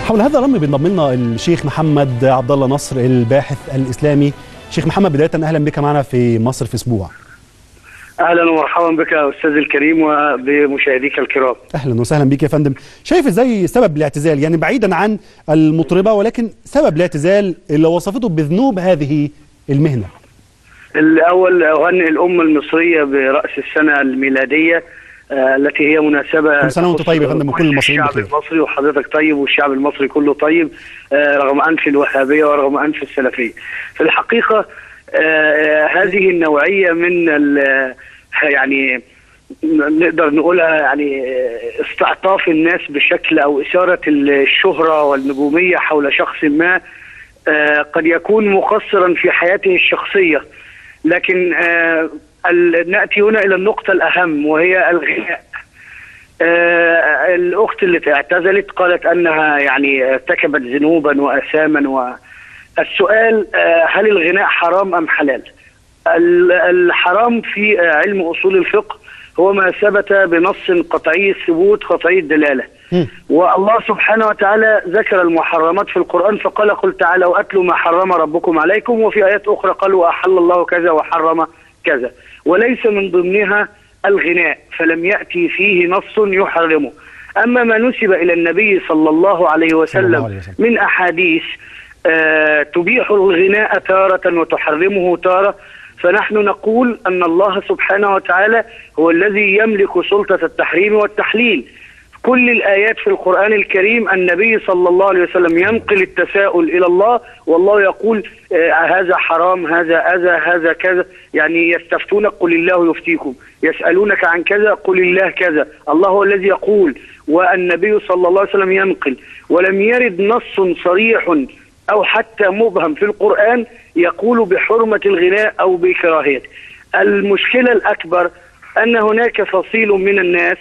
حول هذا الامر بينضم لنا الشيخ محمد عبد الله نصر الباحث الاسلامي. شيخ محمد، بدايه اهلا بك معنا في مصر في اسبوع. اهلا ومرحبا بك يا استاذ الكريم وبمشاهديك الكرام. اهلا وسهلا بك يا فندم. شايف ازاي سبب الاعتزال، يعني بعيدا عن المطربه، ولكن سبب الاعتزال اللي وصفته بذنوب هذه المهنه؟ الاول اهنئ الامه المصريه براس السنه الميلاديه التي هي مناسبه. كل سنه وانت طيب يا فندم وكل المصريين بخير. الشعب المصري وحضرتك طيب والشعب المصري كله طيب، رغم انف الوهابيه ورغم انف السلفيه. في الحقيقه هذه النوعيه من يعني نقدر نقولها يعني استعطاف الناس بشكل او اثاره الشهره والنجوميه حول شخص ما قد يكون مقصرا في حياته الشخصيه، لكن نأتي هنا إلى النقطة الأهم وهي الغناء. الأخت اللي اعتزلت قالت أنها يعني ارتكبت ذنوبا وأثاما، والسؤال هل الغناء حرام أم حلال؟ الحرام في علم أصول الفقه هو ما ثبت بنص قطعي الثبوت قطعي الدلالة، والله سبحانه وتعالى ذكر المحرمات في القرآن فقال: قل تعالوا وأتلوا ما حرم ربكم عليكم، وفي آيات أخرى قالوا أحل الله كذا وحرم كذا، وليس من ضمنها الغناء، فلم يأتي فيه نص يحرمه. أما ما نسب إلى النبي صلى الله عليه وسلم من أحاديث تبيح الغناء تارة وتحرمه تارة، فنحن نقول أن الله سبحانه وتعالى هو الذي يملك سلطة التحريم والتحليل. كل الآيات في القرآن الكريم النبي صلى الله عليه وسلم ينقل التساؤل إلى الله، والله يقول هذا حرام، هذا أذى، هذا كذا، يعني يستفتونك قل الله يفتيكم، يسألونك عن كذا قل الله كذا، الله هو الذي يقول والنبي صلى الله عليه وسلم ينقل. ولم يرد نص صريح أو حتى مبهم في القرآن يقول بحرمة الغناء أو بكراهيته. المشكلة الأكبر أن هناك فصيل من الناس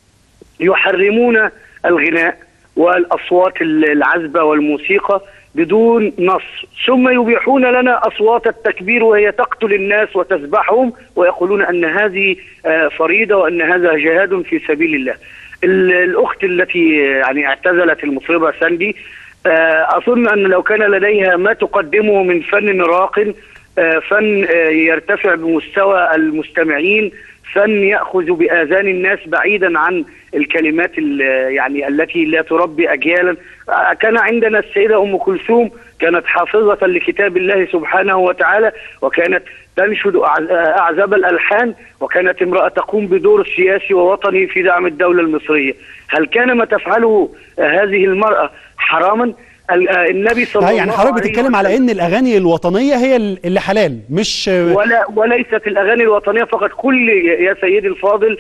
يحرمون الغناء والأصوات العذبة والموسيقى بدون نص، ثم يبيحون لنا أصوات التكبير وهي تقتل الناس وتذبحهم، ويقولون أن هذه فريضة وأن هذا جهاد في سبيل الله. الأخت التي يعني اعتزلت المطربة ساندي، أظن أن لو كان لديها ما تقدمه من فن راق، فن يرتفع بمستوى المستمعين، فن يأخذ بآذان الناس بعيدا عن الكلمات يعني التي لا تربي أجيالا. كان عندنا السيدة أم كلثوم كانت حافظة لكتاب الله سبحانه وتعالى، وكانت تنشد أعذب الألحان، وكانت امرأة تقوم بدور سياسي ووطني في دعم الدولة المصرية. هل كان ما تفعله هذه المرأة حراما؟ النبي صلى الله عليه وسلم، يعني حضرتك بتتكلم على ان الاغاني الوطنيه هي اللي حلال، مش وليست الاغاني الوطنيه فقط. كل يا سيدي الفاضل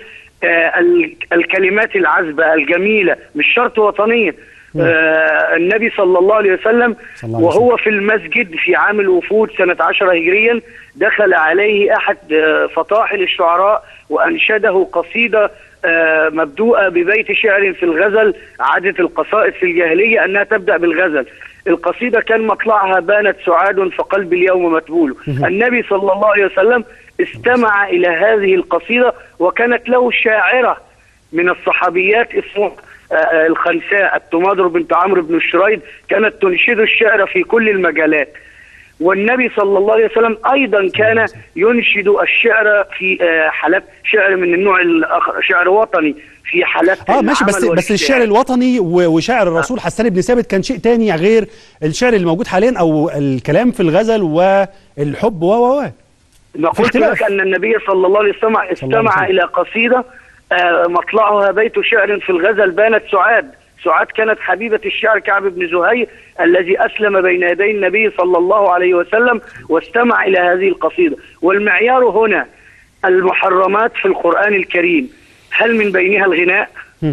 الكلمات العذبه الجميله مش شرط وطنيه. النبي صلى الله عليه وسلم وهو في المسجد في عام الوفود سنة 10 هجريا دخل عليه أحد فطاحل الشعراء وأنشده قصيدة مبدوءة ببيت شعر في الغزل. عادة القصائد في الجاهلية أنها تبدأ بالغزل. القصيدة كان مطلعها بانت سعاد فقلب اليوم متبول. النبي صلى الله عليه وسلم استمع إلى هذه القصيدة، وكانت له شاعرة من الصحابيات اسمها الخنساء التماضر بنت عمرو بن الشريد، كانت تنشد الشعر في كل المجالات. والنبي صلى الله عليه وسلم أيضا كان ينشد الشعر في حالات شعر من النوع الآخر، شعر وطني في حالات ماشي، بس الشعر الوطني وشعر الرسول حسان بن ثابت كان شيء تاني غير الشعر اللي موجود حاليا او الكلام في الغزل والحب ما قلت لك أن النبي صلى الله عليه وسلم استمع إلى قصيدة مطلعها بيت شعر في الغزل بانت سعاد. سعاد كانت حبيبة الشعر كعب بن زهير الذي أسلم بين يدي النبي صلى الله عليه وسلم واستمع إلى هذه القصيدة. والمعيار هنا المحرمات في القرآن الكريم، هل من بينها الغناء؟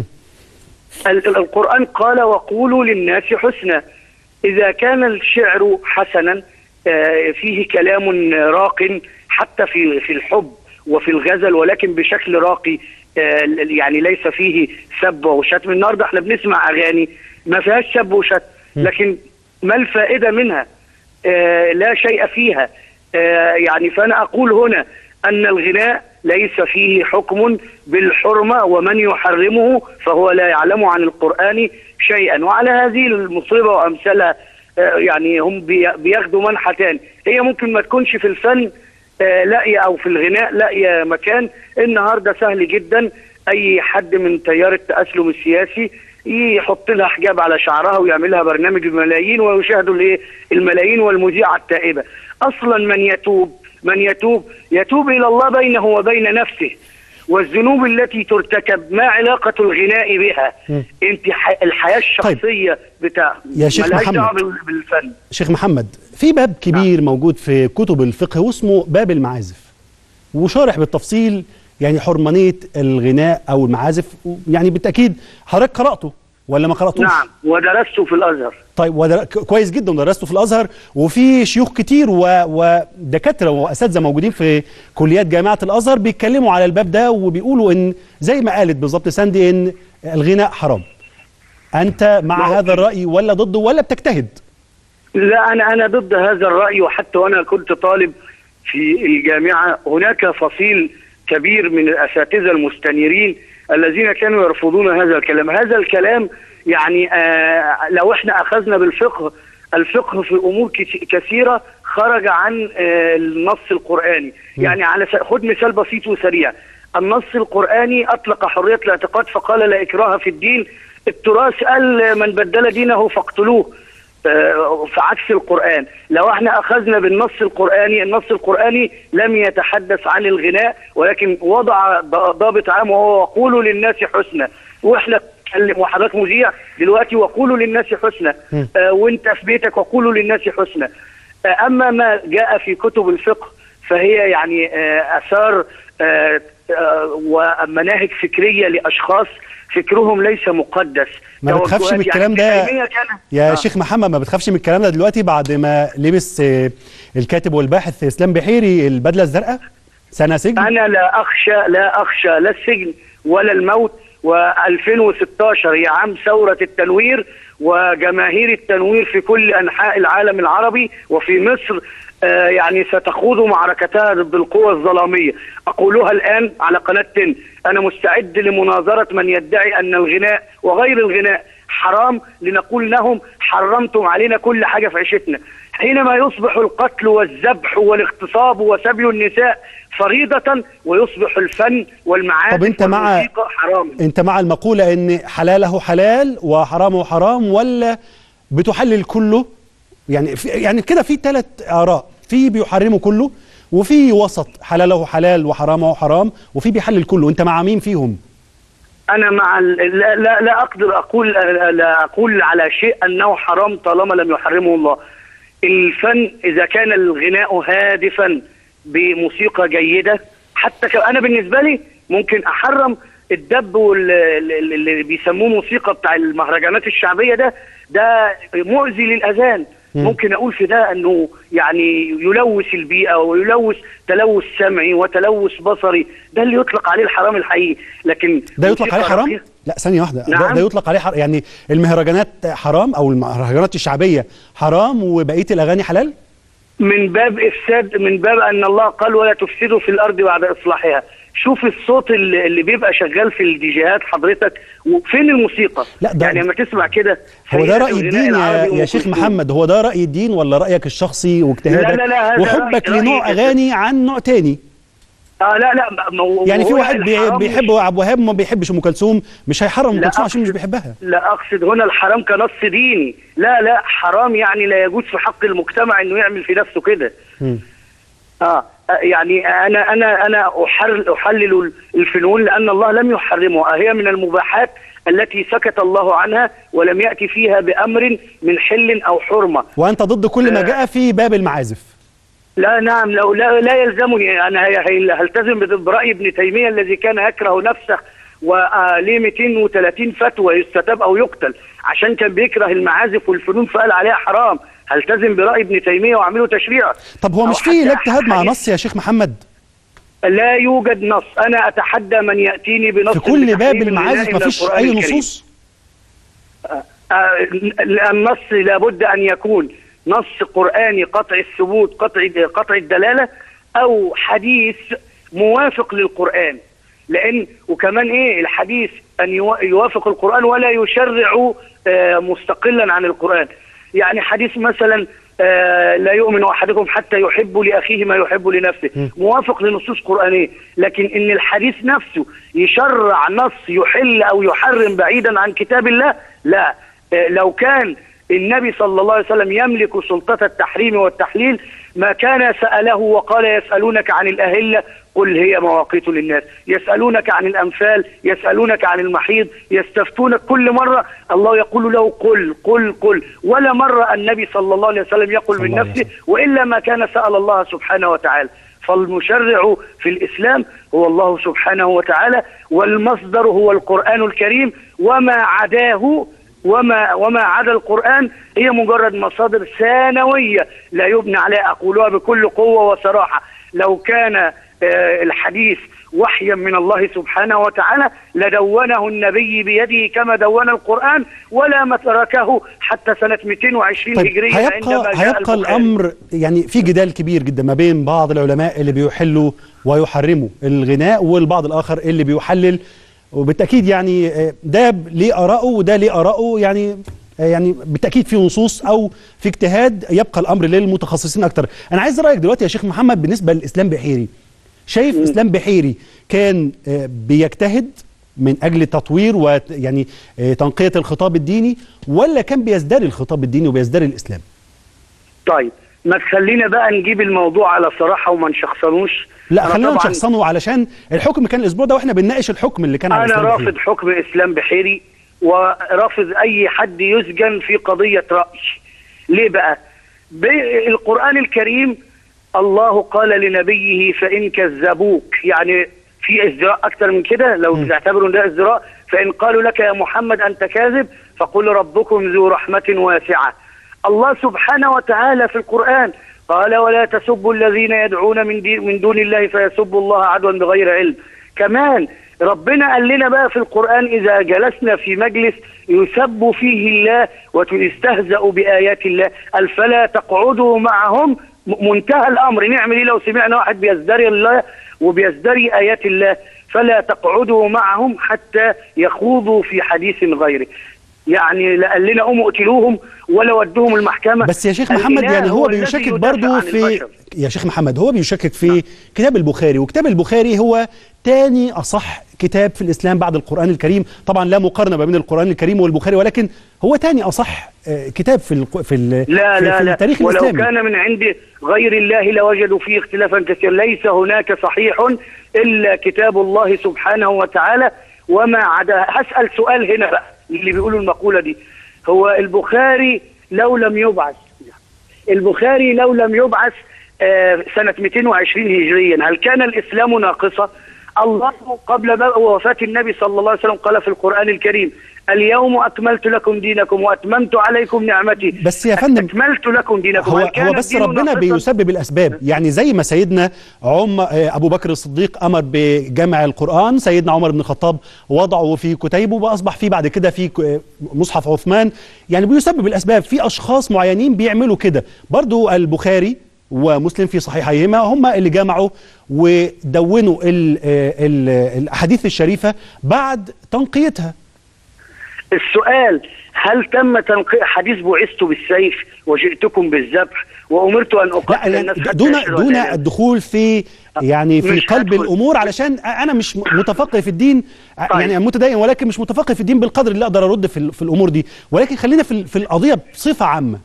القرآن قال وقولوا للناس حسنا. إذا كان الشعر حسنا فيه كلام راق حتى في الحب وفي الغزل، ولكن بشكل راقي، يعني ليس فيه سب وشتم. النهارده احنا بنسمع اغاني ما فيهاش سب وشتم، لكن ما الفائده منها؟ لا شيء فيها. يعني فانا اقول هنا ان الغناء ليس فيه حكم بالحرمه، ومن يحرمه فهو لا يعلم عن القرآن شيئا. وعلى هذه المصيبة وأمثالها يعني هم بياخدوا منحى تاني. هي ممكن ما تكونش في الفن لاقية أو في الغناء لاقية مكان. النهاردة سهل جدا أي حد من تيار التأسلم السياسي يحط لها حجاب على شعرها ويعملها برنامج بملايين ويشاهدوا الملايين والمذيعة التائبة. أصلا من يتوب إلى الله بينه وبين نفسه، والذنوب التي ترتكب ما علاقة الغناء بها؟ انت الحياة الشخصية بتاع يا شيخ محمد بالفن. شيخ محمد، في باب كبير موجود في كتب الفقه واسمه باب المعازف، وشارح بالتفصيل يعني حرمانية الغناء أو المعازف. يعني بالتأكيد حضرتك قرأته ولا ما قرأتوش؟ نعم، ودرسته في الأزهر. طيب كويس جدا، درسته في الأزهر، وفي شيوخ كتير ودكاترة وأساتذة موجودين في كليات جامعة الأزهر بيتكلموا على الباب ده وبيقولوا إن زي ما قالت بالظبط ساندي إن الغناء حرام. أنت مع هذا الرأي ولا ضده ولا بتجتهد؟ لا، أنا ضد هذا الرأي. وحتى وأنا كنت طالب في الجامعة هناك فصيل كبير من الأساتذة المستنيرين الذين كانوا يرفضون هذا الكلام. هذا الكلام يعني لو احنا أخذنا بالفقه، الفقه في أمور كثيرة خرج عن النص القرآني. يعني خد مثال بسيط وسريع. النص القرآني أطلق حرية الاعتقاد فقال لا إكراه في الدين. التراث قال من بدل دينه فاقتلوه، في عكس القرآن. لو احنا أخذنا بالنص القرآني، النص القرآني لم يتحدث عن الغناء ولكن وضع ضابط عام وهو وقولوا للناس حسنى. واحنا وحضرتك مذيع دلوقتي وقولوا للناس حسنى، وانت في بيتك وقولوا للناس حسنى. اما ما جاء في كتب الفقه فهي يعني اثار ومناهج فكرية لاشخاص فكرهم ليس مقدس. ما بتخافش من الكلام ده يا شيخ محمد؟ ما بتخافش من الكلام ده دلوقتي بعد ما لبس الكاتب والباحث اسلام بحيري البدلة الزرقاء سنة سجن؟ انا لا اخشى لا السجن ولا الموت. و2016 هي عام ثورة التنوير، وجماهير التنوير في كل أنحاء العالم العربي وفي مصر يعني ستخوض معركتها ضد القوى الظلامية. أقولها الآن على قناة 10، أنا مستعد لمناظرة من يدعي أن الغناء وغير الغناء حرام، لنقول لهم حرمتم علينا كل حاجة في عيشتنا. حينما يصبح القتل والذبح والاغتصاب وسبي النساء فريضة ويصبح الفن والمعازف والموسيقى حرام. انت مع المقولة ان حلاله حلال وحرامه حرام، ولا بتحلل كله؟ يعني كده في 3 آراء، في بيحرموا كله، وفي وسط حلاله حلال وحرامه حرام، وفي بيحلل كله. انت مع مين فيهم؟ أنا مع لا أقدر أقول على شيء أنه حرام طالما لم يحرمه الله. الفن إذا كان الغناء هادفا بموسيقى جيدة، حتى أنا بالنسبة لي ممكن أحرم الدب واللي بيسموه موسيقى بتاع المهرجانات الشعبية، ده مؤذي للأذان. ممكن أقول في ده أنه يعني يلوث البيئة ويلوث تلوث سمعي وتلوث بصري، ده اللي يطلق عليه الحرام الحقيقي. لكن ده يطلق عليه حرام؟ لا ثانية واحدة. نعم. ده يطلق عليه حرام؟ يعني المهرجانات حرام أو المهرجانات الشعبية حرام وبقية الأغاني حلال؟ من باب إفساد، من باب أن الله قال ولا تفسدوا في الأرض بعد إصلاحها. شوف الصوت اللي بيبقى شغال في الديجيهات حضرتك، وفين الموسيقى؟ لا يعني لما تسمع كده. هو ده رأي الدين يا شيخ محمد؟ هو ده رأي الدين ولا رأيك الشخصي واجتهادك وحبك لنوع أغاني عن نوع تاني؟ لا يعني في واحد بيحب عبد الوهاب وما بيحبش ام كلثوم، مش هيحرم ام كلثوم عشان مش بيحبها. لا اقصد هنا الحرام كنص ديني. لا حرام يعني لا يجوز في حق المجتمع انه يعمل في نفسه كده. يعني انا احلل الفنون لان الله لم يحرمها، هي من المباحات التي سكت الله عنها ولم يأتي فيها بأمر من حل أو حرمة. وأنت ضد كل ما جاء في باب المعازف؟ لا نعم، لا يلزمني. أنا هلتزم برأي ابن تيمية الذي كان يكره نفسه وليه 230 فتوى يستتاب أو يقتل عشان كان بيكره المعازف والفنون فقال عليها حرام. هلتزم برأي ابن تيمية وأعمله تشريع. طب هو مش فيه اجتهاد مع نص يا شيخ محمد؟ لا يوجد نص. أنا أتحدى من يأتيني بنص في كل باب المعازف ما فيش أي نصوص؟ النص لابد أن يكون نص قرآني قطع الثبوت قطع الدلالة أو حديث موافق للقرآن. لأن وكمان الحديث أن يوافق القرآن ولا يشرع مستقلا عن القرآن. يعني حديث مثلا لا يؤمن أحدكم حتى يحب لأخيه ما يحب لنفسه، موافق لنصوص قرآنية، لكن إن الحديث نفسه يشرع نص يحل أو يحرم بعيدا عن كتاب الله، لا. لو كان النبي صلى الله عليه وسلم يملك سلطة التحريم والتحليل ما كان سأله وقال يسألونك عن الأهلة قل هي مواقيت للناس، يسألونك عن الأنفال، يسألونك عن المحيض، يستفتونك، كل مرة الله يقول له قل قل قل، ولا مرة النبي صلى الله عليه وسلم يقول من نفسه، وإلا ما كان سأل الله سبحانه وتعالى. فالمشرع في الإسلام هو الله سبحانه وتعالى، والمصدر هو القرآن الكريم، وما عداه وما عدا القرآن هي مجرد مصادر ثانوية لا يبنى عليها. أقولها بكل قوة وصراحة، لو كان الحديث وحيا من الله سبحانه وتعالى لدونه النبي بيده كما دون القرآن، ولا ما تركه حتى سنة 220 هجرية. هيبقى الأمر يعني في جدال كبير جدا ما بين بعض العلماء اللي بيحلوا ويحرموا الغناء والبعض الآخر اللي بيحلل، وبالتأكيد يعني ده ليه آراءه وده ليه آراءه، يعني بالتأكيد في نصوص أو في اجتهاد، يبقى الأمر للمتخصصين أكتر. أنا عايز رأيك دلوقتي يا شيخ محمد بالنسبة لإسلام بحيري. شايف إسلام بحيري كان بيجتهد من أجل تطوير ويعني تنقية الخطاب الديني، ولا كان بيزدري الخطاب الديني وبيزدري الإسلام؟ طيب ما تخلينا بقى نجيب الموضوع على صراحة وما نشخصنوش. لا خلينا نشخصنه علشان الحكم كان الأسبوع ده واحنا بنناقش الحكم اللي كان على أنا رافض حكم إسلام بحيري، ورافض أي حد يسجن في قضية رأي. ليه بقى؟ بالقرآن الكريم الله قال لنبيه فإن كذبوك، يعني في ازدراء أكتر من كده لو تعتبروا ده ازدراء، فإن قالوا لك يا محمد أنت كاذب فقل ربكم ذو رحمة واسعة. الله سبحانه وتعالى في القرآن قال ولا تسبوا الذين يدعون من دون الله فيسبوا الله عدوا بغير علم. كمان ربنا قال لنا بقى في القرآن إذا جلسنا في مجلس يسب فيه الله ويستهزأ بآيات الله قال فلا تقعدوا معهم. منتهى الأمر نعمل إيه لو سمعنا واحد بيزدري الله وبيزدري آيات الله؟ فلا تقعدوا معهم حتى يخوضوا في حديث غيره. يعني لا قال لنا قوموا اقتلوهم ولا ودوهم المحكمة. بس يا شيخ محمد يعني هو بيشكك برضه في يا شيخ محمد هو بيشكك في كتاب البخاري، وكتاب البخاري هو تاني أصح كتاب في الإسلام بعد القرآن الكريم. طبعا لا مقارنة بين القرآن الكريم والبخاري، ولكن هو تاني أصح كتاب في التاريخ الإسلامي. ولو كان من عند غير الله لوجدوا فيه اختلافا كثيرا. ليس هناك صحيح إلا كتاب الله سبحانه وتعالى وما عدا. هسأل سؤال هنا بقى اللي بيقولوا المقولة دي، هو البخاري لو لم يبعث سنة 220 هجريا هل كان الإسلام ناقصة؟ الله قبل وفاة النبي صلى الله عليه وسلم قال في القرآن الكريم اليوم أكملت لكم دينكم وأتممت عليكم نعمتي. بس يا فندم أكملت لكم دينكم. هو بس ربنا بيسبب الأسباب، يعني زي ما سيدنا أبو بكر الصديق أمر بجمع القرآن، سيدنا عمر بن الخطاب وضعه في كتيبه وأصبح فيه بعد كده في مصحف عثمان. يعني بيسبب الأسباب، في أشخاص معينين بيعملوا كده. برضو البخاري ومسلم في صحيحيهما هم اللي جمعوا ودونوا الأحاديث الشريفة بعد تنقيتها. السؤال هل تم تنقية حديث بعثت بالسيف وجئتكم بالذبح وأمرت أن أقاتل الناس دون الدخول في يعني في قلب الأمور، علشان أنا مش متفقه في الدين. طيب. يعني متدين ولكن مش متفقه في الدين بالقدر اللي أقدر أرد في الأمور دي، ولكن خلينا في القضية بصفة عامة.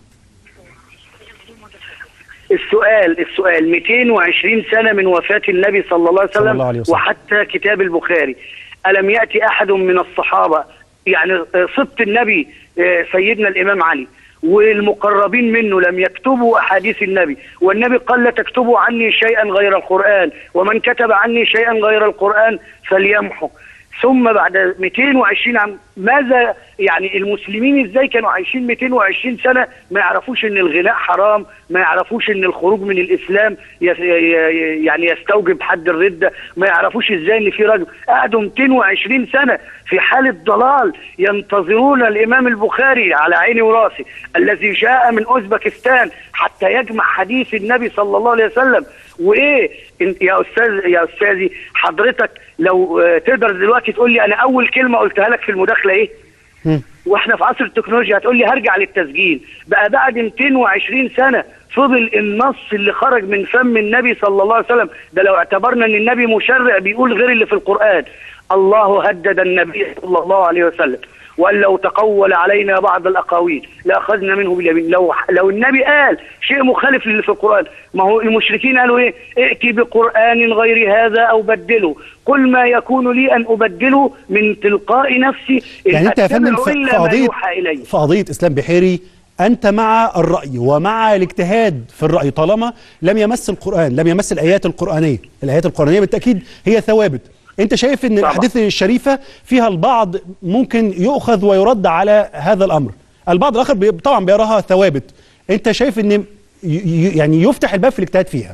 السؤال 220 سنة من وفاة النبي صلى الله عليه وسلم وحتى كتاب البخاري، ألم يأتي أحد من الصحابة يعني صبت النبي سيدنا الإمام علي والمقربين منه لم يكتبوا أحاديث النبي، والنبي قال لا تكتبوا عني شيئا غير القرآن ومن كتب عني شيئا غير القرآن فليمحو. ثم بعد 220 عام ماذا يعني المسلمين ازاي كانوا عايشين 220 سنة ما يعرفوش ان الغناء حرام، ما يعرفوش ان الخروج من الاسلام يعني يستوجب حد الردة، ما يعرفوش ازاي ان في رجل قعدوا 220 سنة في حالة ضلال ينتظرون الامام البخاري على عيني وراسي الذي جاء من اوزبكستان حتى يجمع حديث النبي صلى الله عليه وسلم. وايه يا استاذي حضرتك لو تقدر دلوقتي تقول لي انا اول كلمة قلتها لك في المداخلة ايه؟ واحنا في عصر التكنولوجيا. هتقول لي هرجع للتسجيل بقى بعد 220 سنه فضل النص اللي خرج من فم النبي صلى الله عليه وسلم ده، لو اعتبرنا ان النبي مشرع بيقول غير اللي في القرآن. الله هدد النبي صلى الله عليه وسلم وقال لو تقول علينا بعض الأقاويل لأخذنا منه باليمين. لو النبي قال شيء مخالف للي في القرآن، ما هو المشركين قالوا ايه؟ ائتي بقرآن غير هذا أو بدله، قل ما يكون لي أن أبدله من تلقاء نفسي. يعني أنت يا فندم في قضية إسلام بحيري أنت مع الرأي ومع الاجتهاد في الرأي طالما لم يمس القرآن، لم يمس الآيات القرآنية. الآيات القرآنية بالتأكيد هي ثوابت. أنت شايف أن الأحاديث الشريفة فيها البعض ممكن يؤخذ ويرد على هذا الأمر، البعض الآخر طبعا بيراها ثوابت. أنت شايف أن يعني يفتح الباب في الاجتهاد فيها؟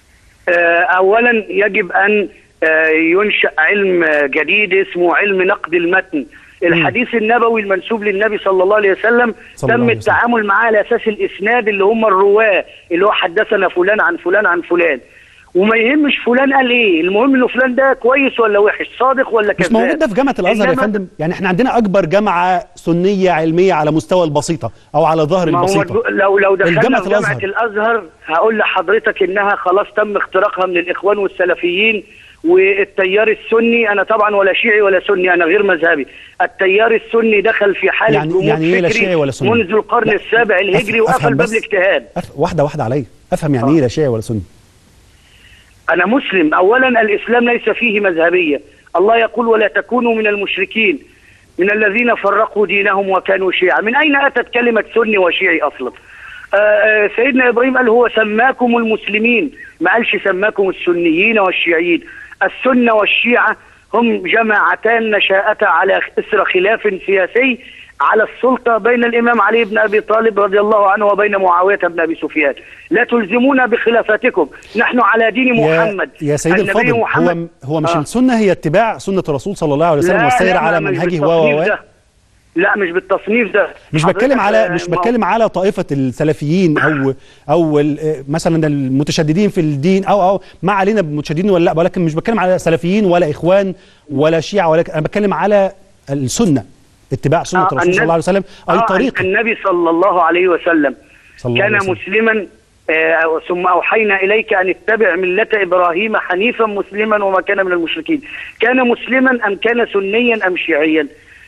أولا يجب أن ينشأ علم جديد اسمه علم نقد المتن. الحديث النبوي المنسوب للنبي صلى الله عليه وسلم تم التعامل معاه على اساس الاسناد اللي هم الرواه، اللي هو حدثنا فلان عن فلان عن فلان، وما يهمش فلان قال ايه، المهم انه فلان ده كويس ولا وحش، صادق ولا كذاب. مش موجود ده في جامعه الازهر يا فندم؟ يعني احنا عندنا اكبر جامعه سنيه علميه على مستوى البسيطه او على ظهر البسيطه. لو دخلنا جامعه الازهر هقول لحضرتك انها خلاص تم اختراقها من الاخوان والسلفيين والتيار السني. انا طبعا ولا شيعي ولا سني، انا غير مذهبي. التيار السني دخل في حاله جمود فكري منذ القرن السابع الهجري وقفل باب الاجتهاد. واحده عليا افهم يعني ايه لا شيعي ولا سني. انا مسلم. اولا الاسلام ليس فيه مذهبيه. الله يقول ولا تكونوا من المشركين من الذين فرقوا دينهم وكانوا شيعا. من اين اتت كلمه سني وشيعي اصلا؟ سيدنا ابراهيم قال هو سماكم المسلمين، ما قالش سماكم السنيين والشيعيين. السنه والشيعه هم جماعتان نشأتا على اثر خلاف سياسي على السلطه بين الامام علي بن ابي طالب رضي الله عنه وبين معاويه بن ابي سفيان. لا تلزمونا بخلافاتكم، نحن على دين محمد. يا سيد الفاضل، هو مش السنه هي اتباع سنه الرسول صلى الله عليه وسلم والسير على منهجه لا مش بالتصنيف ده. مش بتكلم على طائفه السلفيين او مثلا المتشددين في الدين او ما علينا بالمتشددين ولا لا، ولكن مش بتكلم على سلفيين ولا اخوان ولا شيعه، ولكن انا بتكلم على السنه، اتباع سنه الرسول صلى الله عليه وسلم اي طريقه. النبي صلى الله عليه وسلم كان مسلما ثم اوحينا اليك ان اتبع مله ابراهيم حنيفا مسلما وما كان من المشركين. كان مسلما ام كان سنيا ام شيعيا؟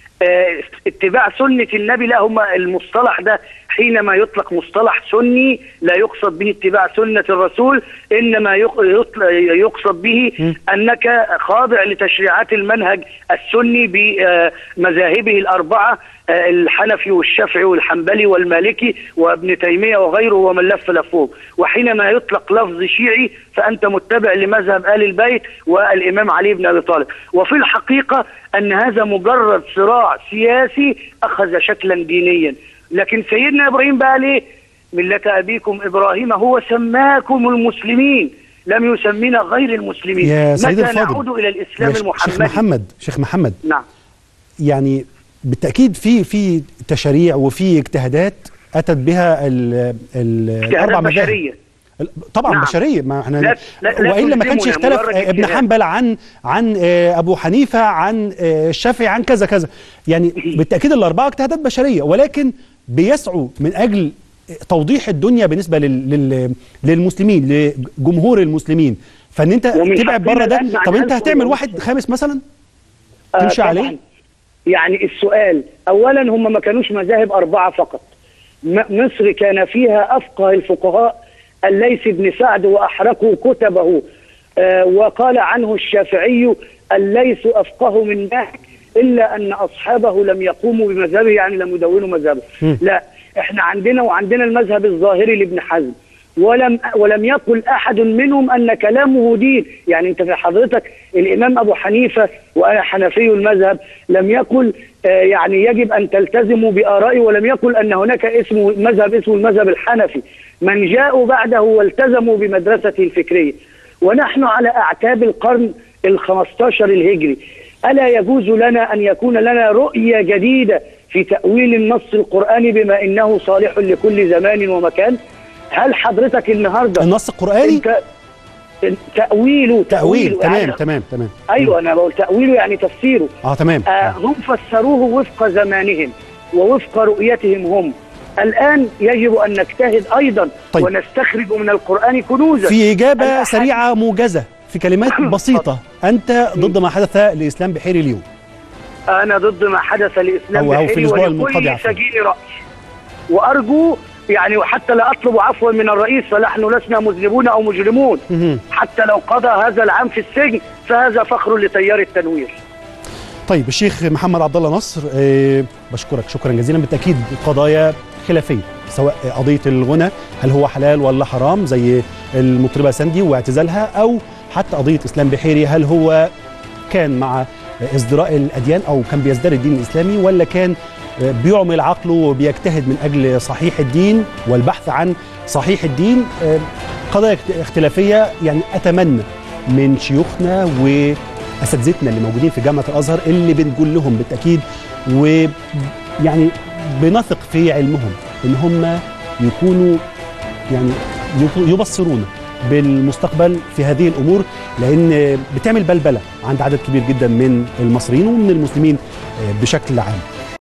اتباع سنة النبي. لا، هم المصطلح ده حينما يطلق مصطلح سني لا يقصد به اتباع سنة الرسول، إنما يقصد به أنك خاضع لتشريعات المنهج السني بمذاهبه الأربعة، الحنفي والشافعي والحنبلي والمالكي وابن تيمية وغيره ومن لف لفهم. وحينما يطلق لفظ شيعي فأنت متبع لمذهب آل البيت والإمام علي بن أبي طالب. وفي الحقيقة أن هذا مجرد صراع سياسي أخذ شكلا دينيا. لكن سيدنا إبراهيم بقى ليه؟ ملة أبيكم إبراهيم هو سماكم المسلمين، لم يسمينا غير المسلمين. يا سيد متى نعود إلى الإسلام المحمدي؟ شيخ محمد، نعم، يعني بالتأكيد في تشريع وفي اجتهادات أتت بها الأربع مذاهب طبعا. نعم. بشريه، ما احنا والا ما كانش يختلف ابن حنبل عن ابو حنيفه عن الشافعي عن كذا كذا. يعني بالتاكيد الاربعه اجتهادات بشريه، ولكن بيسعوا من اجل توضيح الدنيا بالنسبه للمسلمين، لجمهور المسلمين. فان انت تبعد بره ده، طب انت هتعمل واحد خامس مثلا تمشي عليه؟ يعني السؤال اولا هم ما كانوش مذاهب اربعه فقط. مصر كان فيها افقه الفقهاء الليث بن سعد وأحرقوا كتبه، وقال عنه الشافعي الليث أفقه من مالك إلا أن أصحابه لم يقوموا بمذهبه، يعني لم يدونوا مذهبه. لا، احنا عندنا المذهب الظاهري لابن حزم، ولم يقل أحد منهم أن كلامه دين. يعني انت في حضرتك الإمام أبو حنيفة وأنا حنفي المذهب لم يقل يعني يجب أن تلتزموا بآرائي، ولم يقل أن هناك اسمه المذهب الحنفي. من جاءوا بعده والتزموا بمدرسته الفكرية، ونحن على أعتاب القرن ال15 الهجري. ألا يجوز لنا أن يكون لنا رؤية جديدة في تأويل النص القرآني بما إنه صالح لكل زمان ومكان؟ هل حضرتك النهاردة النص القرآني تأويل تمام أيوة، أنا بقول تأويله يعني تفسيره. تمام. هم فسروه وفق زمانهم. ووفق رؤيتهم هم. الآن يجب أن نجتهد أيضا طيب. ونستخرج من القرآن كنوزا. في إجابة سريعة موجزة في كلمات بسيطة، أنت ضد ما حدث لإسلام بحيري اليوم؟ أنا ضد ما حدث لإسلام أو في بحيري الأسبوع المنقضي ولكل سجين رأي، وأرجو يعني وحتى لا أطلب عفوا من الرئيس، فنحن لسنا مذنبون أو مجرمون. حتى لو قضى هذا العام في السجن فهذا فخر لتيار التنوير. طيب الشيخ محمد عبد الله نصر، بشكرك شكرا جزيلا. بالتأكيد قضايا خلافية، سواء قضية الغنى هل هو حلال ولا حرام زي المطربة ساندي واعتزالها، أو حتى قضية إسلام بحيري هل هو كان مع ازدراء الأديان أو كان بيزدري الدين الإسلامي، ولا كان بيعمل عقله وبيجتهد من أجل صحيح الدين والبحث عن صحيح الدين. قضايا اختلافية، يعني أتمنى من شيوخنا وأساتذتنا اللي موجودين في جامعة الأزهر اللي بنقول لهم بالتأكيد ويعني بنثق في علمهم إن هم يكونوا يعني يبصرونا بالمستقبل في هذه الأمور، لأن بتعمل بلبلة عند عدد كبير جدا من المصريين ومن المسلمين بشكل عام.